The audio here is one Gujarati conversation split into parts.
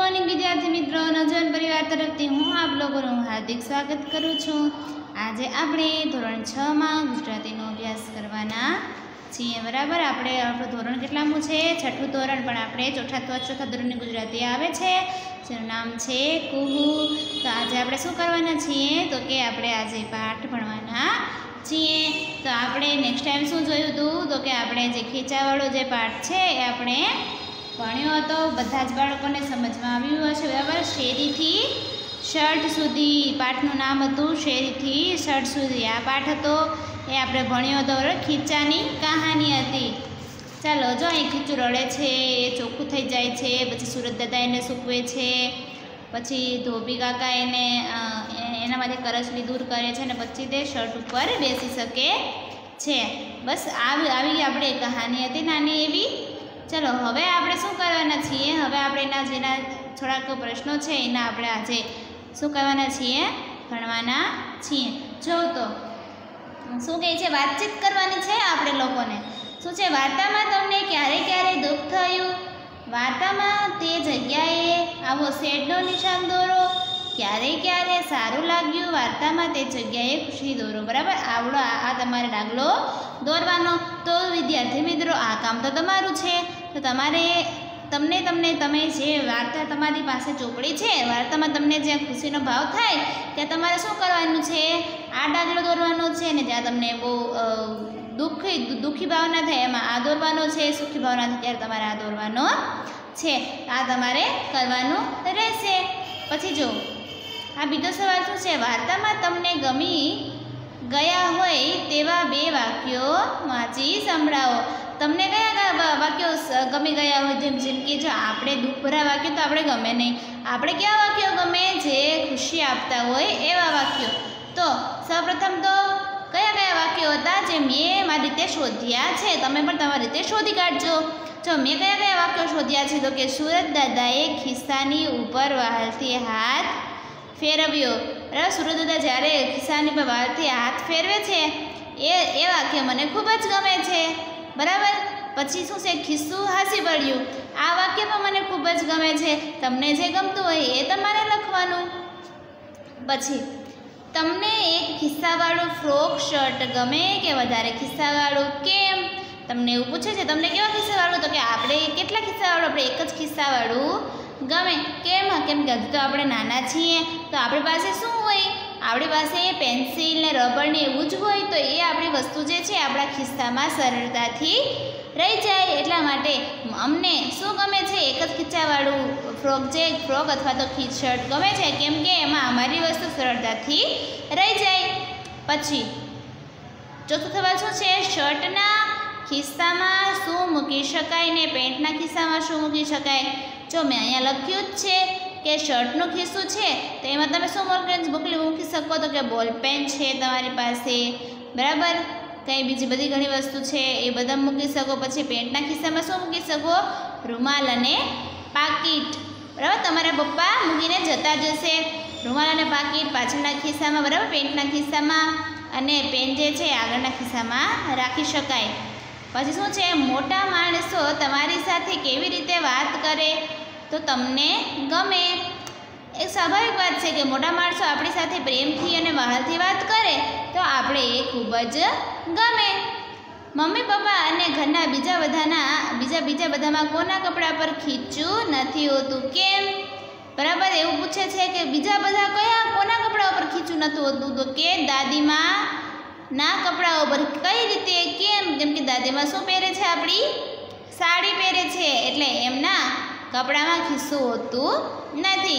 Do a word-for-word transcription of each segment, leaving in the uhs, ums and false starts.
मॉर्निंग विद्यार्थी मित्रों, नवजीवन परिवार तरफथी हूँ आप लोगोનું हार्दिक स्वागत करूँ छूँ। आज આપણે ધોરણ છ માં ગુજરાતીનો અભ્યાસ કરવાના છીએ। બરાબર, આપણે આપણું ધોરણ કેટલામું છે? છઠ્ઠું ધોરણ, પણ આપણે ચોથા ચોથા ધોરણની ગુજરાતી આવે છે જેનું નામ છે કુહુ। તો આજે આપણે શું કરવાના છીએ? તો કે આપણે આજે પાઠ ભણવાના છીએ। તો આપણે નેક્સ્ટ ટાઈમ શું જોયું હતું? તો કે આપણે જે ખીચાવાળો જે પાઠ છે એ આપણે ભણ્યો હતો, બધા જ બાળકોને સમજમાં આવ્યું હશે। બરાબર, શેરીથી શર્ટ સુધી પાઠનું નામ હતું, શેરીથી શર્ટ સુધી આ પાઠ હતો, એ આપણે ભણ્યો હતો। બરાબર, ખીચાની કહાની હતી। ચાલો, જો અહીં ખીચું રડે છે, એ ચોખ્ખું થઈ જાય છે, પછી સુરત દાદા એને સૂકવે છે, પછી ધોબી કાકા એને એનામાંથી કરચલી દૂર કરે છે, અને પછી તે શર્ટ ઉપર બેસી શકે છે। બસ આવી આવી આપણે કહાની હતી નાની એવી। ચલો, હવે આપણે શું કરવાના છીએ? હવે આપણે એના જેના થોડાક પ્રશ્નો છે એના આપણે આજે શું કરવાના છીએ? ભણવાના છીએ। જો તો શું કહે છે? વાતચીત કરવાની છે આપણે લોકોને। શું છે? વાર્તામાં તમને ક્યારે ક્યારે દુઃખ થયું? વાર્તામાં તે જગ્યાએ આવો શેડનો નિશાન દોરો। ક્યારે ક્યારે સારું લાગ્યું? વાર્તામાં તે જગ્યાએ ખુશી દોરો। બરાબર, આવડો આ તમારે ડાગલો દોરવાનો। તો વિદ્યાર્થી મિત્રો, આ કામ તો તમારું છે। તો તમારે તમને તમને તમે જે વાર્તા તમારી પાસે ચોપડી છે, વાર્તામાં તમને જ્યાં ખુશીનો ભાવ થાય ત્યાં તમારે શું કરવાનું છે? આ ડાગલો દોરવાનો છે। ને જ્યાં તમને બહુ દુઃખી દુઃખી ભાવના થાય એમાં આ દોરવાનો છે, સુખી ભાવના થાય ત્યારે તમારે આ દોરવાનો છે। આ તમારે કરવાનું રહેશે। પછી જો આ બીજો સવાલ શું છે? વાર્તામાં તમને ગમી ગયા હોય તેવા બે વાક્યો વાંચી સંભળાવો। તમને કયા વાક્યો ગમી ગયા હોય? જેમ જેમ કે જો આપણે દુઃખભરા વાક્યો તો આપણે ગમે નહીં, આપણે કેવા વાક્યો ગમે? જે ખુશી આપતા હોય એવા વાક્યો। તો સૌપ્રથમ તો કયા કયા વાક્યો હતા જે મેં મારી રીતે શોધ્યા છે? તમે પણ તમારી રીતે શોધી કાઢજો। જો મેં કયા કયા વાક્યો શોધ્યા છે? તો કે સુરત દાદાએ ખિસ્સાની ઉપર વહાલથી હાથ ફેરવ્યો। બરાબર, સુરત દાદા જ્યારે ખિસ્સાની પર વહાલથી હાથ ફેરવે છે એ એ વાક્ય મને ખૂબ જ ગમે છે। બરાબર, પછી શું છે? ખિસ્સું હાસી પડ્યું, આ વાક્ય પણ મને ખૂબ જ ગમે છે। તમને જે ગમતું હોય એ તમારે લખવાનું। પછી તમને એક ખિસ્સાવાળું ફ્રોક શર્ટ ગમે કે વધારે ખિસ્સાવાળું? કેમ? તમને એવું પૂછે છે, તમને કેવા ખિસ્સાવાળું? તો કે આપણે કેટલા ખિસ્સાવાળું? આપણે એક જ ખિસ્સાવાળું ગમે। કેમ? કેમ કે હજુ તો આપણે નાના છીએ, તો આપણી પાસે શું હોય? આપણી પાસે પેન્સિલ ને રબર ને એવું જ હોય, તો એ આપણી વસ્તુ જે છે આપણા ખિસ્સામાં સરળતાથી રહી જાય। એટલા માટે અમને શું ગમે છે? એક જ ખીચાવાળું ફ્રોક જે ફ્રોક અથવા તો શર્ટ ગમે છે, કેમ કે એમાં અમારી વસ્તુ સરળતાથી રહી જાય। પછી ચોથો સવાલ શું છે? શર્ટના ખિસ્સામાં શું મૂકી શકાય ને પેન્ટના ખિસ્સામાં શું મૂકી શકાય? જો મેં અહીંયા લખ્યું જ છે કે શર્ટનું ખિસ્સું છે તો એમાં તમે શું મોકલી મૂકી શકો? તો કે બોલ પેન છે તમારી પાસે, બરાબર, કંઈ બીજી બધી ઘણી વસ્તુ છે એ બધા મૂકી શકો। પછી પેન્ટના ખિસ્સામાં શું મૂકી શકો? રૂમાલ અને પાકીટ। બરાબર, તમારા પપ્પા મૂકીને જતા જશે રૂમાલ અને પાકીટ પાછળના ખિસ્સામાં, બરાબર, પેન્ટના ખિસ્સામાં, અને પેન જે છે આગળના ખિસ્સામાં રાખી શકાય। પછી શું છે? મોટા માણસો તમારી સાથે કેવી રીતે વાત કરે તો તમને ગમે? એક સ્વાભાવિક વાત છે કે મોટા માણસો આપણી સાથે પ્રેમથી અને વહાલથી વાત કરે તો આપણે એ ખૂબ જ ગમે। મમ્મી પપ્પા અને ઘરના બીજા બધાના બીજા બીજા બધામાં કોના કપડા પર ખીચું નથી હોતું? કેમ? બરાબર, એવું પૂછે છે કે બીજા બધા કયા કોના કપડા ઉપર ખીચું નથી હોતું? તો કે દાદીમાં ના કપડા ઉપર। કઈ રીતે? કેમ? જેમ કે દાદીમાં શું પહેરે છે? આપણી સાડી પહેરે છે, એટલે એમના કપડામાં ખિસ્સું હોતું નથી।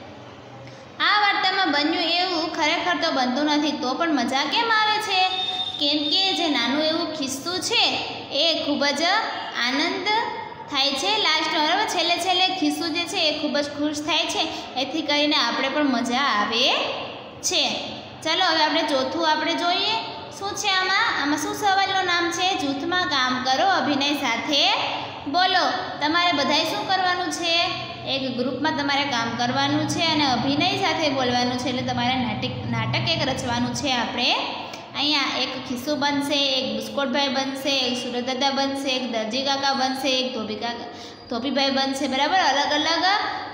આ વાર્તામાં બન્યું એવું ખરેખર તો બનતું નથી, તો પણ મજા કેમ આવે છે? કેમ કે જે નાનું એવું ખિસ્સું છે એ ખૂબ જ આનંદ થાય છે લાસ્ટમાં, બરાબર, છેલ્લે છેલ્લે ખિસ્સું જે છે એ ખૂબ જ ખુશ થાય છે, એથી કરીને આપણે પણ મજા આવે છે। ચાલો, હવે આપણે ચોથું આપણે જોઈએ શું છે આમાં? આમાં શું સવાલનું નામ છે? જૂથમાં કામ કરો, અભિનય સાથે બોલો। તમારે બધાએ શું કરવાનું છે? એક ગ્રુપમાં તમારે કામ કરવાનું છે અને અભિનય સાથે બોલવાનું છે, એટલે તમારે નાટક નાટક એક રચવાનું છે। આપણે અહીંયા એક ખિસ્સું બનશે, એક બુસ્કોટભાઈ બનશે, એક સુરત દાદા બનશે, એક દરજી કાકા બનશે, એક ધોબી કાકા ધોબીભાઈ બનશે, બરાબર, અલગ અલગ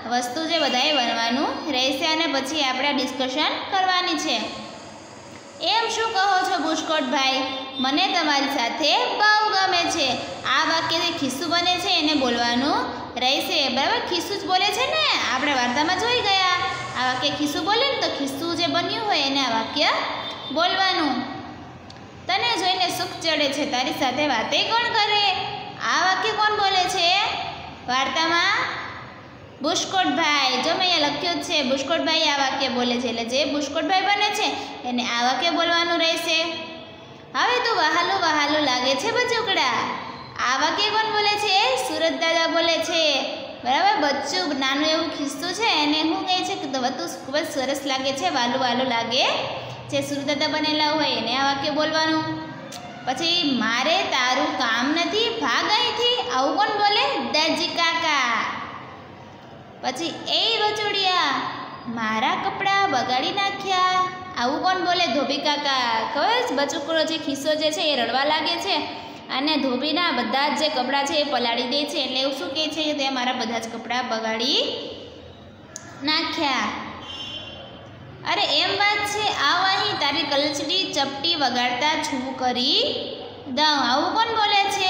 વસ્તુ જે બધાએ બનવાનું રહેશે અને પછી આપણે ડિસ્કશન કરવાની છે. એમ શું કહો છો બુશકોટભાઈ, મને તમારી સાથે બહુ ગમે છે. આ વાક્ય જે ખિસ્સું બને છે એને બોલવાનું રહેશે. બરાબર, ખિસ્સું જ બોલે છે ને, આપણે વાર્તામાં જોઈ ગયા. આ વાક્ય ખિસ્સું બોલે ને તો ખિસ્સું જે બન્યું હોય એને આ વાક્ય બોલવાનું. તને જોઈને સુખ ચડે છે, તારી સાથે વાતે કોણ કરે? આ વાક્ય કોણ બોલે છે વાર્તામાં? બુશકોટભાઈ. જો મેં અહીંયા લખ્યું જ છે બુશકોટભાઈ આ વાક્ય બોલે છે, એટલે જે બુશકોટભાઈ બને છે એને આ વાક્ય બોલવાનું રહેશે. હવે તું વહાલું વહાલું લાગે છે બચુકડા. આ વાક્ય કોણ બોલે છે? સુરત દાદા બોલે છે. બરાબર, બચ્ચું નાનું એવું ખિસ્સું છે એને શું કહે છે કે તું ખૂબ જ સરસ લાગે છે, વાલું વાલું લાગે. જે સુરત દાદા બનેલા હોય એને આ વાક્ય બોલવાનું. પછી મારે તારું કામ નથી, ભાગ અહીંથી. આવું કોણ બોલે? દાજી કાકા. પછી એ બચુડિયા, મારા કપડાં બગાડી નાખ્યા. આવું કોણ બોલે? ધોબી કાકા. ખબર બચુકડો જે ખિસ્સો જે છે એ રડવા લાગે છે અને ધોબીના બધા જ જે કપડાં છે એ પલાળી દે છે, એટલે એવું શું કહે છે તે મારા બધા જ કપડાં બગાડી નાખ્યા. અરે એમ વાત છે, આવ અહીં તારી કલચડી ચપટી વગાડતા છું કરી દઉં. આવું કોણ બોલે છે?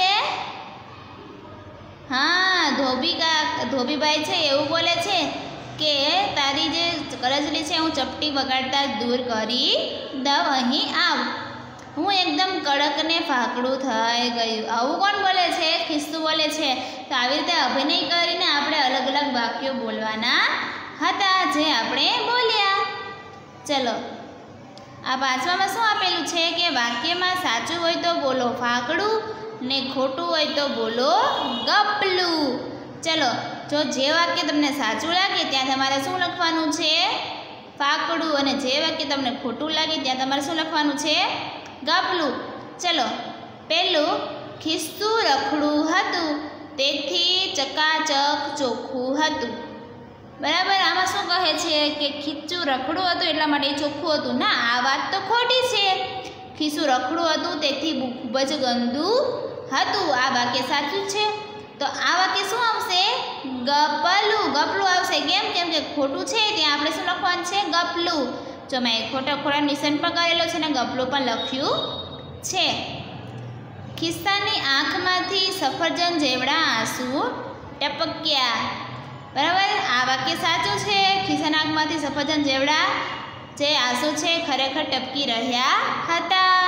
હા, ધોબી કા ધોબીભાઈ છે એવું બોલે છે કે તારી જે કરચલી છે હું ચપટી વગાડતા દૂર કરી દઉં, અહીં આવ. હું એકદમ કડક ને ફાકડું થઈ ગયું. આવું કોણ બોલે છે? ખિસ્સું બોલે છે. તો આવી રીતે અભિનય કરીને આપણે અલગ અલગ વાક્યો બોલવાના હતા જે આપણે બોલ્યા. ચલો, આ પાંચમામાં શું આપેલું છે કે વાક્યમાં સાચું હોય તો બોલો ફાકડું ને ખોટું હોય તો બોલો ગપલું. ચલો, જો જે વાક્ય તમને સાચું લાગે ત્યાં તમારે શું લખવાનું છે? ફાકડું. અને જે વાક્ય તમને ખોટું લાગે ત્યાં તમારે શું લખવાનું છે? ગપલું. ચલો, પહેલું, ખિસ્સું રખડું હતું તેથી ચકાચક ચોખ્ખું હતું. બરાબર, આમાં શું કહે છે કે ખીચું રખડું હતું એટલા માટે ચોખ્ખું હતું? ના, આ વાત તો ખોટી છે. ખિસ્સું રખડું હતું તેથી ખૂબ જ ગંદુ હતું. આ વાક્ય સાચું છે. તો આ વાક્ય શું આવશે? ગપલું. ગપલું આવશે. કેમ? કેમ કે ખોટું છે ત્યાં આપણે શું લખવાનું છે? ગપલું. જો મેં ખોટા ખોટા નિશાન પણ કરેલો છે ને ગપલું પણ લખ્યું છે. ખિસ્સાની આંખમાંથી સફરજન જેવડા આંસુ ટપક્યા. બરાબર, આ વાક્ય સાચું છે. ખિસ્સાના આંખમાંથી સફરજન જેવડા જે આંસુ છે ખરેખર ટપકી રહ્યા હતા.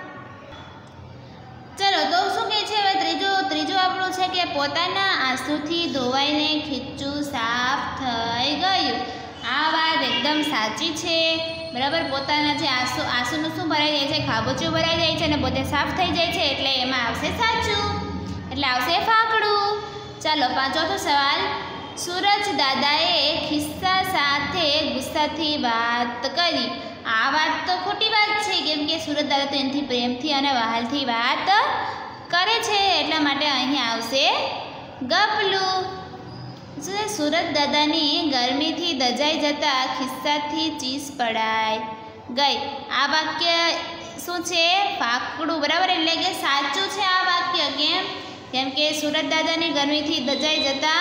ચલો, તો શું કહે છે હવે ત્રીજું ત્રીજું આપણું છે કે પોતાના આંસુથી ધોવાઈને ખીચું સાફ થઈ ગયું. આ વાત એકદમ સાચી છે. બરાબર, પોતાના જે આંસુ આંસુનું શું ભરાઈ જાય છે? ખાબોચિયું ભરાઈ જાય છે અને પોતે સાફ થઈ જાય છે, એટલે એમાં આવશે સાચું, એટલે આવશે ફાકડું. ચાલો, પાંચમો સવાલ. સૂરજ દાદાએ ખિસ્સા સાથે ગુસ્સાથી વાત કરી. આ વાત તો ખોટી વાત છે, કેમ કે સૂરજ દાદા તો એનાથી પ્રેમથી અને વહાલથી વાત કરે છે, એટલા માટે અહીં આવશે ગપલું. સૂરજ દાદાની ગરમીથી દજાઈ જતા ખિસ્સાથી ચીસ પડાઈ ગઈ. આ વાક્ય શું છે? ફાકડું. બરાબર, એટલે કે સાચું છે આ વાક્ય. કેમ? કેમ કે સૂરજ દાદાની ગરમીથી દજાઈ જતા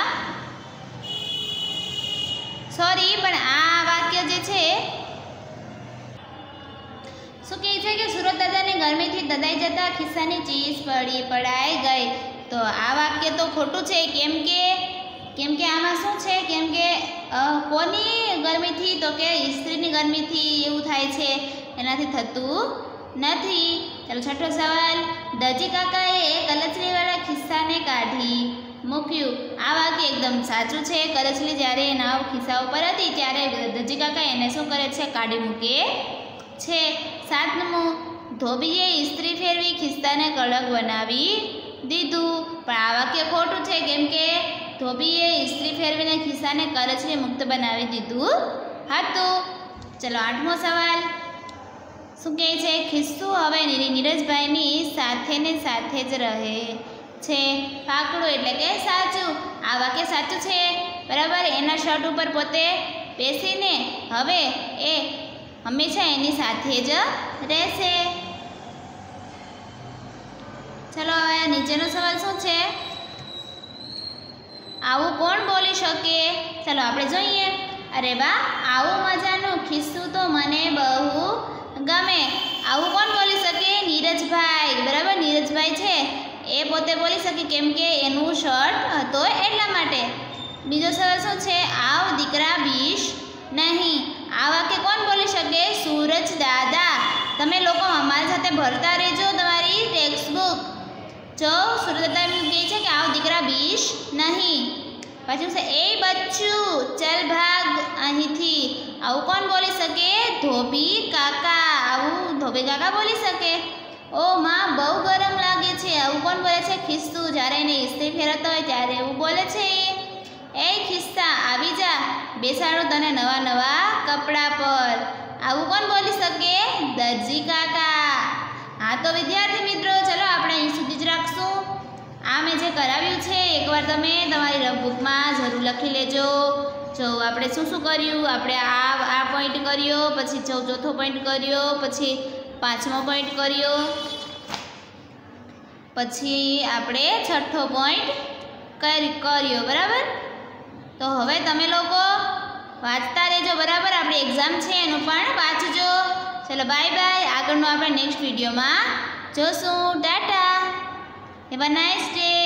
સોરી પણ આ વાક્ય જે છે શું કહે છે કે સુરત દાદાની ગરમીથી દદાઈ જતા ખિસ્સાની ચીસ પડી પડાઈ ગઈ. તો આ વાક્ય તો ખોટું છે. કેમ કે કેમ કે આમાં શું છે? કેમ કે કોની ગરમીથી? તો કે સ્ત્રીની ગરમીથી એવું થાય છે, એનાથી થતું નથી. ચાલો, છઠ્ઠો સવાલ. દજી કાકાએ કલચલીવાળા ખિસ્સાને કાઢી મૂક્યું. આ વાક્ય એકદમ સાચું છે. કરચલી જ્યારે એના ખિસ્સા ઉપર હતી ત્યારે દજી કાકા એને શું કરે છે? કાઢી મૂકે છે. સાતમું, ધોબીએ ઇસ્ત્રી ફેરવી ખિસ્સાને કડક બનાવી દીધું. પણ આ વાક્ય ખોટું છે. કેમ કે ધોબીએ ઇસ્ત્રી ફેરવીને ખિસ્સાને કરચલી મુક્ત બનાવી દીધું હતું. ચલો, આઠમો સવાલ. શું કહે છે? ખિસ્સું હવે નીરજભાઈની સાથે ને સાથે જ રહે છે. ફાકડું, એટલે કે સાચું. આ વાક્ય સાચું છે. બરાબર, એના શર્ટ ઉપર પોતે બેસીને હવે એ હંમેશા એની સાથે જ રહેશે. ચલો, હવે નીચેનો સવાલ શું છે? આવું કોણ બોલી શકે? ચાલો આપણે જોઈએ. અરે વાહ, આવું મજાનું ખિસ્સું તો મને બહુ ગમે. આવું કોણ બોલી શકે? નીરજભાઈ. બરાબર, નીરજભાઈ છે એ પોતે બોલી શકે કેમ કે એનું શર્ટ હતો એટલા માટે. બીજો સવાલ શું છે? આવ દીકરા બીશ નહીં. આ વાક્ય કોણ બોલી શકે? સૂરજ દાદા. તમે લોકો અમારી સાથે ભરતા રહેજો તમારી ટેક્સ્ટ બુક. જો સૂરજ દાદા એમ કહે છે કે આવ દીકરા બીશ નહીં. પછી છે એ બચ્ચું ચલ ભાગ અહીંથી. આવું કોણ બોલી શકે? ધોબી કાકા. આવું ધોબી કાકા બોલી શકે. ઓ માં બહુ ગરમ લાગે છે. આવું કોણ બોલે છે? ખિસ્સું. જ્યારે એને ઇસ્ત્રી ફેરવતો હોય ત્યારે એવું બોલે છે. એ ખિસ્સા આવી જા, બેસાડું તને નવા નવા કપડાં પર. આવું કોણ બોલી શકે? દરજી કાકા. હા તો વિદ્યાર્થી મિત્રો, ચલો આપણે અહીં સુધી જ રાખશું. આ મેં જે કરાવ્યું છે એકવાર તમે તમારી રફબુકમાં જરૂર લખી લેજો. જો આપણે શું શું કર્યું? આપણે આ આ પોઈન્ટ કર્યો, પછી ચૌ ચોથો પોઈન્ટ કર્યો, પછી પાંચમો પોઈન્ટ કર્યો, પછી આપણે છઠ્ઠો પોઈન્ટ કરી કર્યો. બરાબર, તો હવે તમે લોકો વાંચતા રહેજો. બરાબર, આપણી એક્ઝામ છે એનું પણ વાંચજો. ચલો બાય બાય. આગળનું આપણે નેક્સ્ટ વિડીયોમાં જોશું. Tata, have a nice day.